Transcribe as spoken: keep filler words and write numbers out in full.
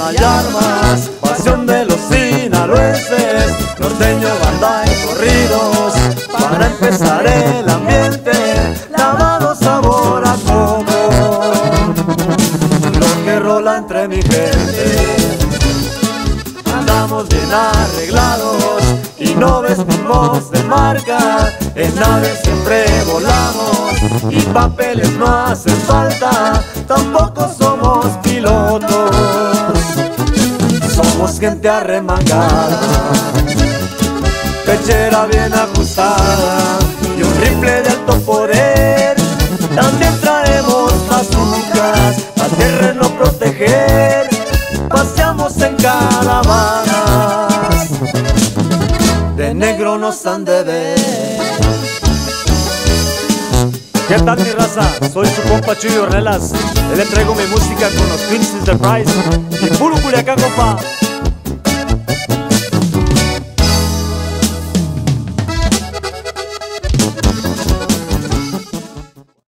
y armas, pasión de los sinaloenses, norteño, banda y corridos. Para empezar el ambiente, lavado sabor a coco, lo que rola entre mi gente. Andamos bien arreglados y no vestimos de marca, en naves siempre volamos y papeles no hacen falta, tampoco somos pilotos, somos gente arremangada, pechera bien ajustada y un rifle de alto poder. También traemos bazucas a terreno proteger, paseamos en caravanas, de negro nos han de ver. ¿Qué tal, mi raza? Soy su compa Chuy Ornelas. Yo le traigo mi música con los Twins Enterprise y puro Culiacán, compa.